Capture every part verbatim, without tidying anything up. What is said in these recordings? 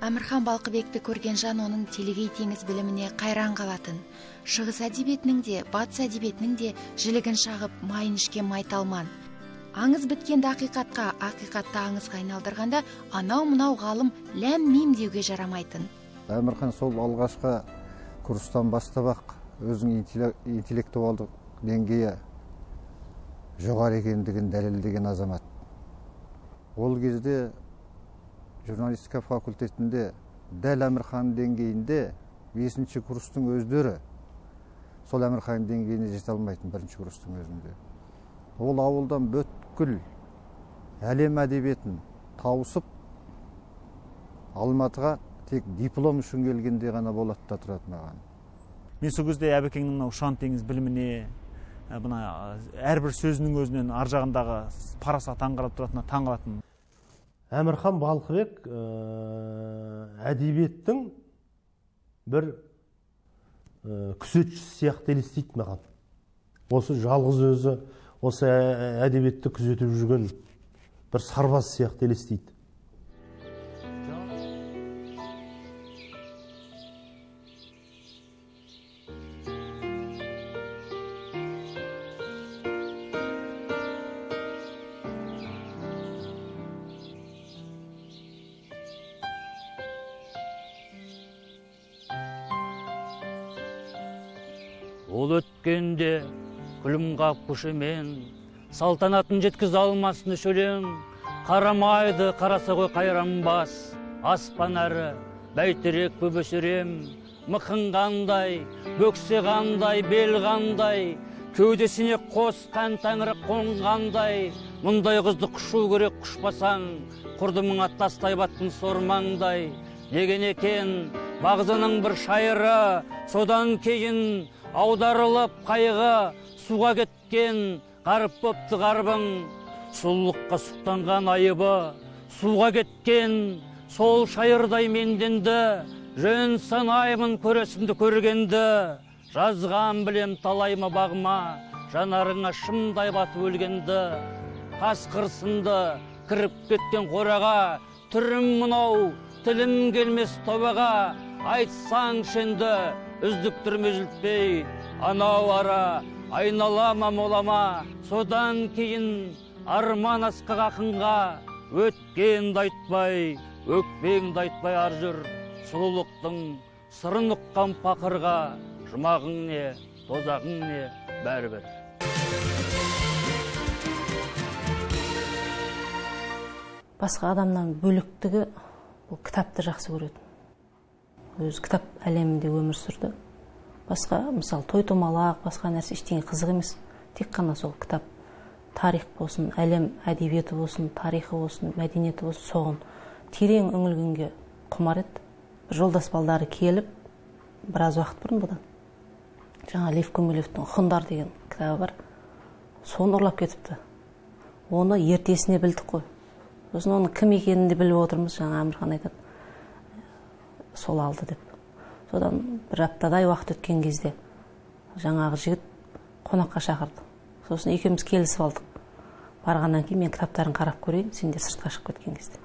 Әмірхан Балқыбекті көрген жан оның телегей теңіз біліміне қайран қалатын. Шығыс әдебиетінің де, батыс әдебиетінің де жілігін шағып, майын ішкен майталман. Аңыз біткенді ақиқатқа, ақиқатты аңызға айналдырғанда, анау-мынау ғалым ләм-мим деуге жарамайтын. Әмірхан сол алғашқы курстан бастап-ақ өзінің интеллектуалдық деңгейі жоғары екендігін дәлелдеген азамат. Ол кезде журналистика факультетінде дәл Әмірхан деңгейінде бесінші курстың өздері сол Әмірхан деңгейіне жете алмайтын бірінші курстың өзінде. Ол ауылдан бүткіл әлем әдебиетін тауысып, Алматыға тек диплом үшін келгенде ғана болады да тұратын маған. Мен сол кезде Әбекеңнің мынау ұшан теңіз біліміне, әрбір сөзінің өзінен ар жағындағы парасат аңғарып тұратынына таң қалатынмын. Әмірхан Балқыбек әдебиеттің бір күзетшісі сияқты елестейді маған. Осы жалғыз өзі осы әдебиетті күзетіп жүрген бір сарбаз сияқты елестейді. Ол өткенде күлім қап күшімен, салтанатын жеткіз алмасын шөлең, қарамайды қараса ғой қайранбас, аспан әрі бәйтерек бөбесерем, мықын қандай, бөксе қандай, бел қандай, кеудесіне қосқан тәңірі қонғандай, мұндай қызды құшу керек құшпасаң, құрдымыңа тастай баттың сормаңдай, деген екен бағзының бір шайыры, содан кейін аударылып қайғы, суға кеткен қарып бопты қарбың, сұлулыққа сұқтанған айыбы, суға кеткен сол шайырдай менденді, жөн санаймын көресімді көргенді, жазған білем талаймы бағыма, жанарыңа шымдай батып өлгенді, қасқырсынды кіріп кеткен қораға, түрім мынау, тілім келмес тобаға, айтсаң шенді, үздік түрме үзілтпей, анау ара, айналама молама, содан кейін арман асқақ ақынға, өткенді айтпай, өкпеңді айтпай ар жүр, сұлулықтың сырын ұққан пақырға, жұмағың не, тозағың не, бәрібір. Басқа адамнан бөліктігі бұл кітапты жақсы көретін. Өз кітап әлемінде өмір сүрді. Басқа, мысалы, той-томалақ, басқа нәрсе ештеңе қызық емес. Тек қана сол кітап, тарих болсын, әлем әдебиеті болсын, тарихы болсын, мәдениеті болсын, соғын терең үңілгенге құмар еді. Жолдас балдары келіп, біраз уақыт бұрын бұдан. Жаңа Лев Гумилевтің «Хұндар» деген кітабы бар. Соны ұрлап кетіпті. Оны ертесіне білдік қой. Сосын оның кім екенін де біліп отырмыз, жаңа Әмірхан айтады. Сол алды деп. Содан бір аптадай уақыт өткен кезде жаңағы жігіт қонаққа шақырды. Сосын екеуміз келісіп алдық. Барғаннан кейін мен кітаптарын қарап көрейін, сендер сыртқа шығып кеткен кезде.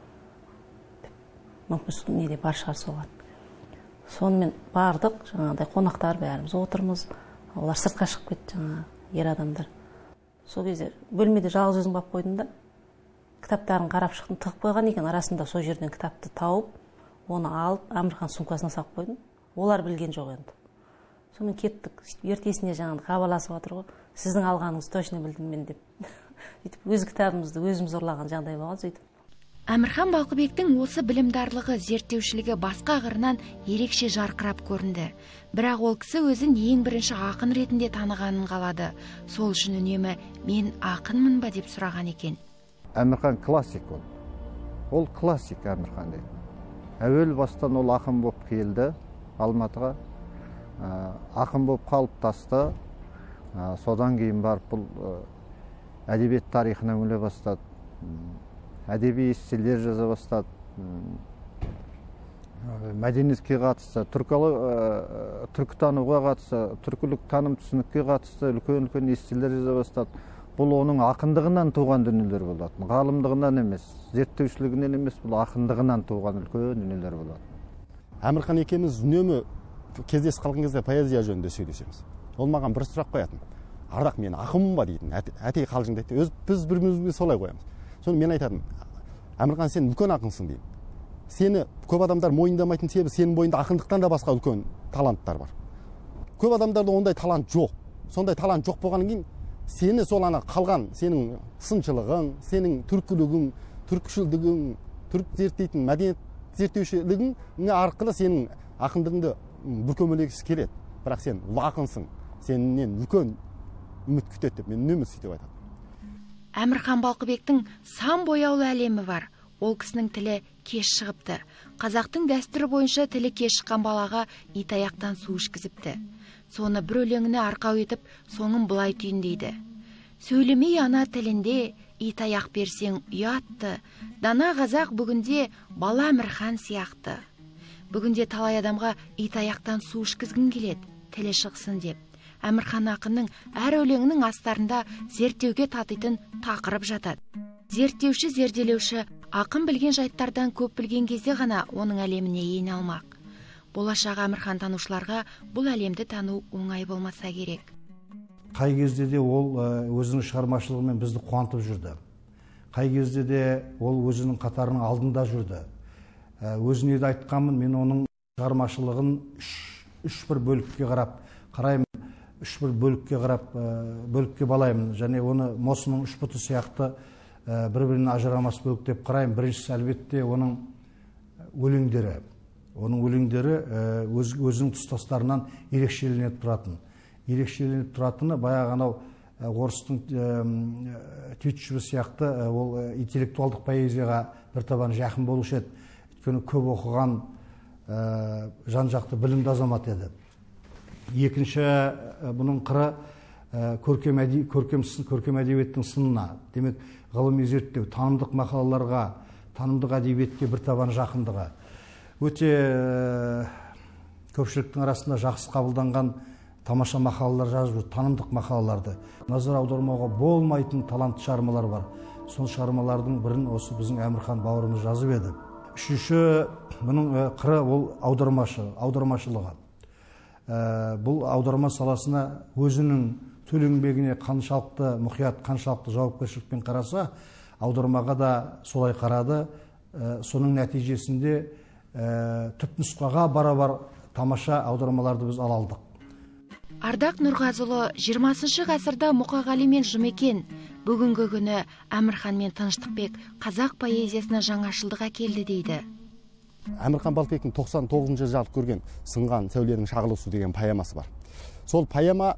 Мүмкін неде бар шығар соған. Сонымен бардық, жаңағыдай қонақтар бәріміз отырмыз. Олар сыртқа шығып кетті, жаңа ер адамдар. Сол кезде бөлмеде жалғыз өзім бап қойдым да, кітаптарын қарап шықтым, тығып қойған екен, арасында сол жерден кітапты тауып, оны алып, Әмірхан сумкасына салып қойдым. Олар білген жоқ енді. Сонымен кеттік, ертесіне жаңағы хабарласып отыр ғой, сіздің алғаныңыз точно білдім мен деп. Сөйтіп өз кітабымызды өзіміз ұрлаған жағдай болған сөйтіп. Әмірхан Балқыбектің осы білімдарлығы, зерттеушілігі басқа қырынан ерекше жарқырап көрінді. Бірақ ол кісі өзін ең бірінші ақын ретінде танығанын қалады. Сол үшін үнемі мен ақынмын ба деп сұраған екен. Әмірхан классик ол. Ол классик Әмірхан дейді. Әуел бастан ол ақын болып келді Алматыға. Ақын болып қалып тасты. Содан кейін барып бұл әдебиет тарихына үңіле бастады. Әдеби эсселер жаза бастады. Мәдениетке қатысты, түркітануға қатысты, түркілік таным түсінікке қатысты үлкен-үлкен эсселер жаза бастады. бұл оның ақындығынан туған дүниелер болатын. Ғалымдығынан емес, зерттеушілігінен емес, бұл ақындығынан туған үлкен дүниелер болатын. Әмірхан екеуміз үнемі кездесіп қалған кезде поэзия жөнінде сөйлесеміз. Ол маған бір сұрақ қоятын. Ардақ, мен ақынмын ба дейтін, әтей қалжыңдайды. Өз біз бір-бірімізге солай қоямыз. Соны мен айтатым, Әмірхан, сен үлкен ақынсың деймін. Сені көп адамдар мойындамайтын себебі сенің бойында ақындықтан да басқа үлкен таланттар бар. Көп адамдарда ондай талант жоқ. Сондай талант жоқ болғаннан кейін сені сол ана қалған сенің сыншылығың, сенің түркілігің, түркішілдігің, түрк зерттейтін мәдениет зерттеушілігің арқылы сенің ақындығыңды бүркемелегісі келеді. Бірақ сен ұлы ақынсың, сенен үлкен үміт күтеді деп мен үнемі сөйтіп айтамын. Әмірхан Балқыбектің сан бояулы әлемі бар. Ол кісінің тілі кеш шығыпты. Қазақтың дәстүрі бойынша тілі кеш шыққан балаға итаяқтан су ішкізіпті. Соны бір өлеңіне арқау етіп, соңын былай түйіндейді. Сөйлемей ана тілінде, итаяқ берсең ұятты. Дана қазақ бүгінде бала Әмірхан сияқты. Бүгінде талай адамға итаяқтан су ішкізгін келеді, тілі шықсын деп. Әмірхан ақынның әр өлеңінің астарында зерттеуге татитын тақырып жатады. Зерттеуші, зерделеуші ақын білген жайттардан көп білген кезде ғана оның әлеміне ене алмақ. Болашақ Әмірхан танушыларға бұл әлемді тану оңай болмаса керек. Қай кезде де ол өзінің шығармашылығымен бізді қуантып жүрді. Қай кезде де ол өзінің қатарының алдында жүрді. Өзіне де айтқанмын, мен оның шығармашылығын үш бір бөлікке қарап қараймын, үш бір бөлікке қарап бөлікке балаймын, және оны мосының үш бұты сияқты бір-бірінен ажырамас бөлік деп қараймын. Біріншісі әлбетте оның өлеңдері. Оның өлеңдері өз, өзінің тұстастарынан ерекшеленіп тұратын. Ерекшеленіп тұратыны баяғы анау орыстың Тютчева сияқты ол интеллектуалдық поэзияға бір табан жақын болушы еді. Өйткені көп оқыған жан-жақты білімді азамат еді. Екінші бұның қыры көркем, әде, көркем, көркем әдебиеттің сынына, демек ғылыми зерттеу, танымдық мақалаларға, танымдық әдебиетке бір табан жақындығы. Өте көпшіліктің арасында жақсы қабылданған тамаша мақалалар жазып жүр, танымдық мақалаларды. Назар аудармауға болмайтын талантты шығармалар бар. Сол шығармалардың бірін осы біздің Әмірхан бауырымыз жазып еді. Үшінші бұның қыры ол аудармашы, аудармашылығы. Бұл аударма саласына өзінің төл еңбегіне қаншалықты мұқият, қаншалықты жауапкершілікпен қараса, аудармаға да солай қарады. Соның нәтижесінде түпнұсқаға барабар тамаша аудармаларды біз ала алдық. Ардақ Нұрғазыұлы жиырмасыншы ғасырда Мұқағали мен Жұмекен, бүгінгі күні Әмірхан мен Тыныштықбек қазақ поэзиясына жаңашылдық әкелді дейді. Әмірхан Балқыбектің тоқсан тоғызыншы жарық көрген «Сынған сәуленің шағылысу» деген поэмасы бар. Сол поэма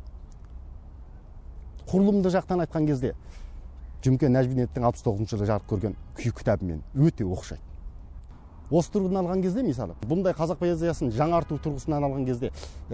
құрылымды жақтан айтқан кезде Жұмекен Нәжбинеттің алпыс тоғызыншы жылы жарық көрген күй кітабымен өте оқшайды. Осы тұрғыдан алған кезде, мысалы, бұндай қазақ поэзиясын жаңарту тұрғысынан алған кезде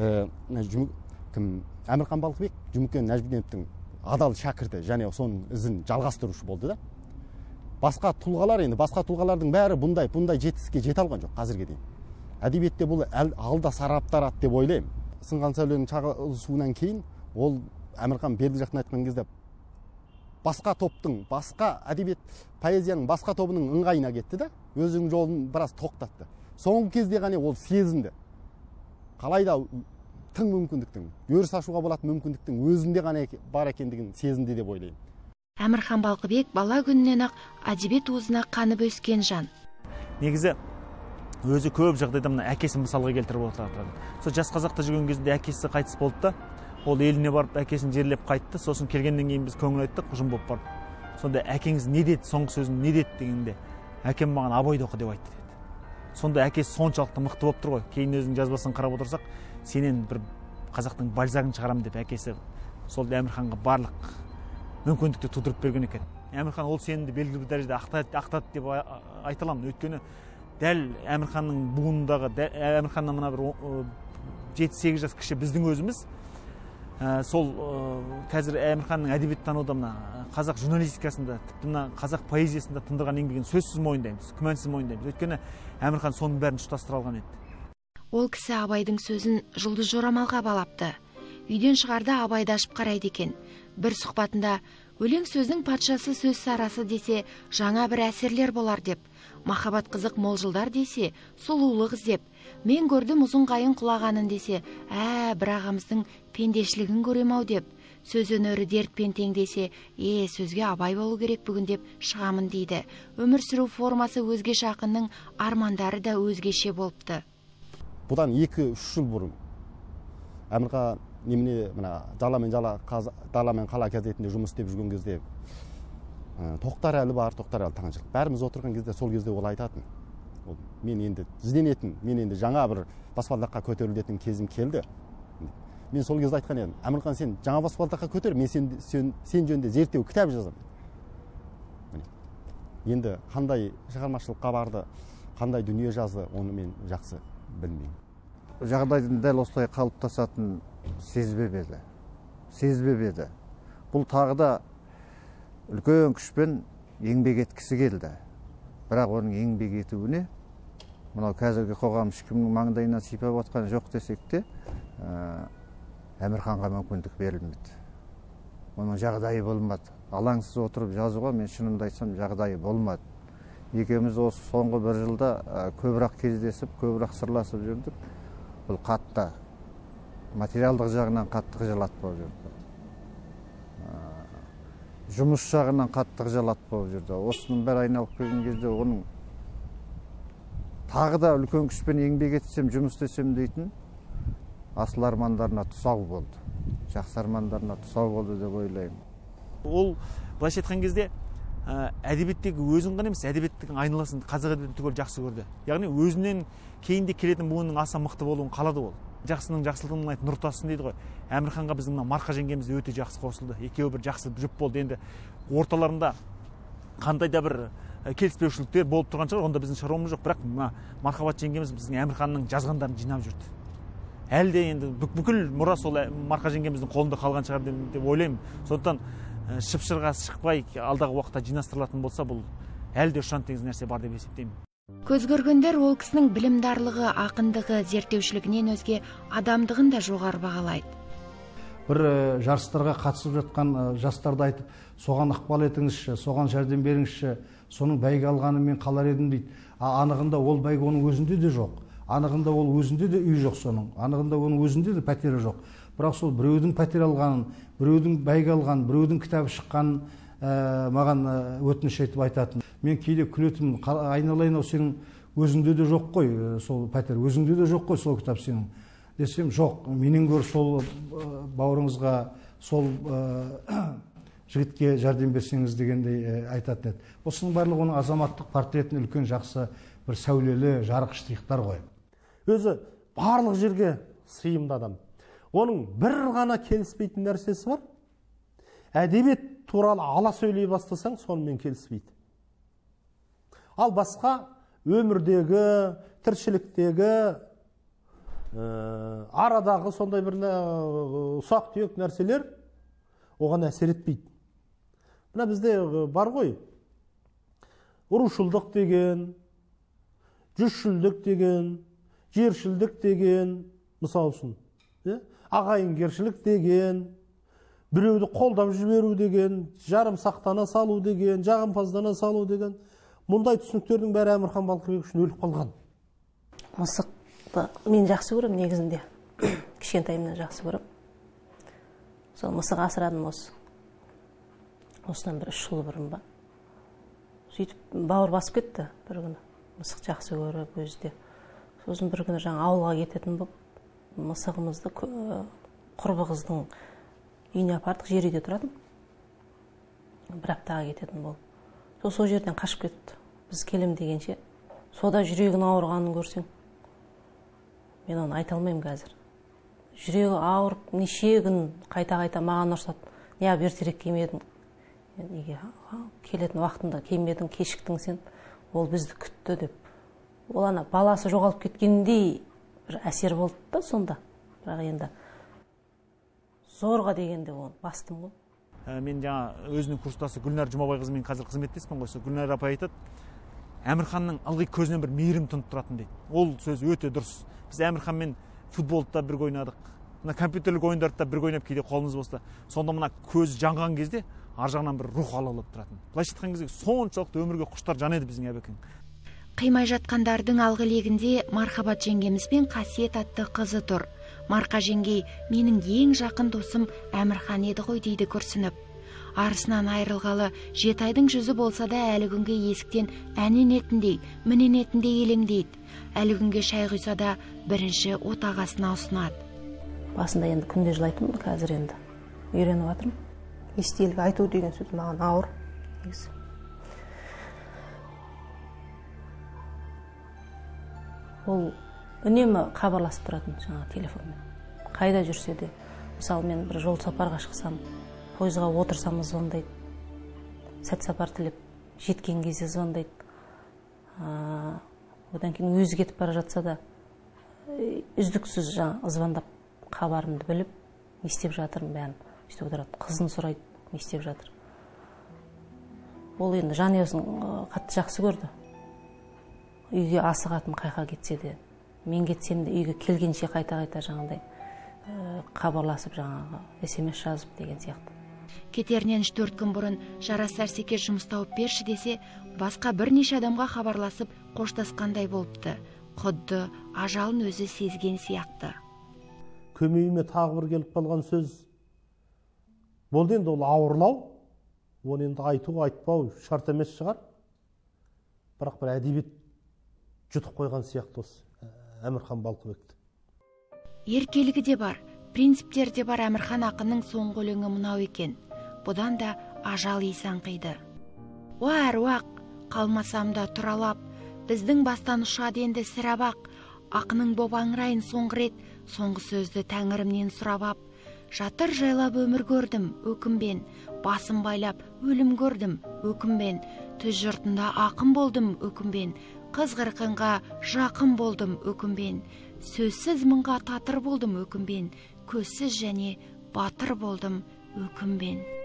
Әмірхан Балқыбек Жұмекен Нәжбинеттің адал шәкірті және соның ізін жалғастырушы болды да. Басқа тұлғалар, енді басқа тұлғалардың бәрі бұндай бұндай жетістікке жете алған жоқ қазірге дейін. Әдебиетте бұл алда сарапталады деп ойлаймын. Сынған сәуленің шағылысуынан кейін ол Әмірхан бергі жақтан айтқан кезде басқа топтың, басқа әдебиет поэзияның басқа тобының ыңғайына кетті да, өзінің жолын біраз тоқтатты. Соңғы кезде ғана ол сезінді. Қалайда тың мүмкіндіктің, өріс ашуға болатын мүмкіндіктің өзінде ғана бар екендігін сезінді деп ойлаймын. Әмірхан Балқыбек бала күнінен ақ әдебиет уызына қанып өскен жан. Негізі өзі көп жағдайда мына әкесін мысалға келтіріп отырады. Сол жас қазақта жүрген кезде әкесі қайтыс болды да, ол еліне барып әкесін жерлеп қайтты. Сосын келгеннен кейін біз көңіл айттық, ұжым болып барып. Сонда әкеңіз не деді, соңғы сөзін не деді дегенде, әкем маған Абайды оқы деп айтты деді. Сонда әкесі соншалықты мықты болып тұр ғой. Кейін өзінің жазбасын қарап отырсақ, сенен бір қазақтың Бальзагын шығарамын деп әкесі сол Әмірханға барлық мүмкіндікті тудырып берген екен. Әмірхан ол сенімді белгілі бір дәрежеде ақтады деп айта аламын. Өйткені дәл Әмірханның буынындағы, Әмірханнан мына бір жеті сегіз жас кіші біздің өзіміз сол қазір Әмірханның әдебиет тануда мына қазақ журналистикасында, тіпті мына қазақ поэзиясында тындырған еңбегін сөзсіз мойындаймыз, күмәнсіз мойындаймыз. Өйткені Әмірхан соның бәрін тұтастыра алған еді. Ол кісі Абайдың сөзін жұлдыз жорамалға балапты. Үйден шығарда Абайды ашып қарайды екен. бір сұхбатында өлең сөздің патшасы сөз сарасы десе жаңа бір әсерлер болар деп, махаббат қызық мол жылдар десе сұлулық іздеп, мен көрдім ұзын қайың құлағанын десе, ә бір ағамыздың пендешілігін көрем ау деп, сөз өнері дертпен тең десе, е сөзге абай болу керек бүгін деп шығамын дейді. Өмір сүру формасы өзгеше, ақынның армандары да өзгеше болыпты. Бұдан екі үш жыл бұрын Әмірхан немене мына даламен жала даламен қала газетінде жұмыс істеп жүрген кезде тоқтар әлі бар, тоқтар әлі таңшылық. Бәріміз отырған кезде сол кезде ол айтатын. Мен енді ізденетін, мен енді жаңа бір баспалдаққа көтерілетін кезім келді. Мен сол кезде айтқан едім, Әмірхан, сен жаңа баспалдаққа көтер, мен сен, сен, сен жөнінде зерттеу кітап жазамын. Енді қандай шығармашылыққа барды, қандай дүние жазды, оны мен жақсы білмеймін. Жағдайдың дәл осылай қалыптасатын сезбеп еді. Сезбеп еді. Бұл тағы да үлкен күшпен еңбек еткісі келді. Бірақ оның еңбек етуіне мынау қазіргі қоғам ешкімнің маңдайынан сипап отқан жоқ десек те, Әмірханға мүмкіндік берілмеді. Оның жағдайы болмады. Алаңсыз отырып жазуға мен шынымды айтсам жағдайы болмады. Екеуміз осы соңғы бір жылда көбірек кездесіп, көбірек сырласып жүрдік. Бұл қатты, материалдық жағынан қатты қыжалат болып жүрді. Жұмыс жағынан қатты қыжалат болып жүрді. Осының бәрі айналып келген кезде оның тағы да үлкен күшпен еңбек етсем, жұмыс істесем дейтін асыл армандарына тұсау болды. Жақсы армандарына тұсау болды деп ойлаймын. Ол былайша айтқан кезде әдебиеттегі өзін ғана емес, әдебиеттің айналасын қазақ әдебиетін түгел жақсы көрді. Яғни өзінен кейінде келетін буынның аса мықты болуын қалады ол. Жақсының жақсылығын айтып нұр тассın дейді ғой. Әмірханға біздің Марқа жеңгеміз өте жақсы қосылды. Екеуі бір жақсы жұп болды. Енді орталарында қандай да бір келіспеушіліктер болып тұрған шығар, онда біздің шаруамыз жоқ. Бірақ Мархабат жеңгеміз біздің Әмірханның жазғандарын жинап жүрді. Әлі де енді бүкіл мұра сол Марқа жеңгеміздің қолында қалған шығар деп ойлаймын. Сондықтан шып-шырға шықпай алдағы уақытта жинастырылатын болса, бұл әлі де ұшан теңіз нәрсе бар деп есептеймін. Көз көргендер ол кісінің білімдарлығы, ақындығы, зерттеушілігінен өзге адамдығын да жоғары бағалайды. Бір жарыстарға қатысып жатқан жастарды айтып, соған ықпал етіңізші, соған жәрдем беріңізші, соның бәйге алғанын мен қалар едім дейді. Анығында ол бәйге оның өзінде де жоқ. Анығында ол өзінде де үй жоқ соның. Анығында оның өзінде де пәтері жоқ. Бірақ сол біреудің пәтер алғанын, біреудің бәйге алғанын, біреудің кітабы шыққанын маған өтініш етіп айтатын. Мен кейде күлетімін, айналайын, сенің өзіңде де жоқ қой сол пәтер, өзіңде де жоқ қой сол кітап сенің. Десем, жоқ, менен гөр сол бауырыңызға, сол жігітке жәрдем берсеңіз дегендей айтатын еді. Осының барлығы оның азаматтық портретін үлкен жақсы бір сәулелі, жарық штрихтар ғой. Өзі барлық жерге сыйымды адам. Оның бір ғана келіспейтін нәрсесі бар. Әдебиет туралы ала сөйлей бастасаң, сонымен келіспейді. Ал басқа өмірдегі, тіршіліктегі, арадағы сондай бір ұсақ түйек нәрселер оған әсер етпейді. Мына бізде бар ғой, ұрушылдық деген, жүзшілдік деген, жершілдік деген, мысал үшін, ағайынгершілік деген, біреуді қолдап жіберу деген, жарым сақтана салу деген, жағымпаздана салу деген, мұндай түсініктердің бәрі Әмірхан Балқыбек үшін өліп қалған. Мысықты мен жақсы көрем негізінде. Кішкентайымнан жақсы көрем. Сол мысық асырадым осы. Осынан бір үш жыл бұрын ба. Сөйтіп бауыр басып кетті бір күні. Мысық жақсы көріп өзі де. Сосын бір күні жаңа ауылға кететін болып, мысығымызды құрбы қыздың үйіне апардық, жер үйде тұратын. Бір аптаға кететін болып. Сол сол жерден қашып кетті. Біз келем дегенше, сода жүрегінің ауырғанын көрсең. Мен оны айта алмаймын қазір. Жүрегі ауырып, неше күн қайта-қайта маған ұрсады. Не ертерек келмедің? Неге келетін уақытында келмедің, кешіктің сен, ол бізді күтті деп. Ол ана баласы жоғалып кеткендей бір әсер болды да сонда. Бірақ енді зорға дегенде оны бастым ғой. Мен жаңа өзінің курстасы Гүлнар Жұмабай қызымен қазір қызметтеспін ғой. Гүлнар апай айтады, Әмірханның ылғи көзінен бір мейірім тұнып тұратын дейді. Ол сөз өте дұрыс. Біз Әмірханмен футболда бірге ойнадық. мына компьютерлік ойындарды бірге ойнап кейде қолымыз болса, сонда мына көз жанған кезде ар жағынан бір рух алалап тұратын. Былайша айтқан кезде соншалықты өмірге құштар жан еді біздің әбекең. Қимай жатқандардың алғы легінде Мархабат жеңгеміз бен Қасиет атты қызы тұр. Марқа жеңгей менің ең жақын досым Әмірхан еді ғой дейді күрсініп. Арысынан айрылғалы жеті айдың жүзі болса да әлі күнге есіктен әненетіндей, міненетіндей елеңдейді. Әлі күнге шай құйса да бірінші отағасына ұсынады. Басында енді күнде жылайтынмын, қазір енді үйреніп жатырмын. Естелік айту деген сөз маған ауыр. Ол үнемі хабарласып тұратын жаңа телефонмен. Қайда жүрсе де, мысалы мен бір жол сапарға шықсам, пойызға отырсам звондайды. Сәт сапар тілеп, жеткен кезде звондайды. Одан кейін өзі кетіп бара жатса да, үздіксіз жаңа звондап хабарымды біліп, не істеп жатырмын бәрін. Сөйтіп отырады, қызын сұрайды, не істеп жатыр. Ол енді жанұясын қатты жақсы көрді. Үйге асығатын қайқа кетсе де, мен кетсем де үйге келгенше қайта-қайта жаңағыдай хабарласып жаңағы смс жазып деген сияқты. Кетерінен үш төрт күн бұрын Жарас Сәрсеке жұмыс тауып берші десе, басқа бірнеше адамға хабарласып қоштасқандай болыпты. Құдды ажалын өзі сезген сияқты. Көмейіме тағы бір келіп қалған сөз. Болды енді ол ауырлау, оны енді айту, айтпау шарт емес шығар. Бірақ бір әдебиет жұтып қойған сияқты осы Әмірхан Балқыбекті. Еркелігі де бар, принциптер де бар. Әмірхан ақынның соңғы өлеңі мынау екен. Бұдан да ажал иісін қиды. Уа әруақ, қалмасам да тұралап, біздің бастан ұшады енді сірабақ. Ақының боп аңырайын соңғы рет, соңғы сөзді тәңірімнен сұрап ап. Жатыр жайлап өмір көрдім, өкімбен, басым байлап өлім көрдім, өкімбен. Түз жұртында ақын болдым, өкімбен. Қыз қырқынға жақын болдым, өкімбен. Сөзсіз мыңға татыр болдым, өкімбен. Көзсіз және батыр болдым, өкімбен.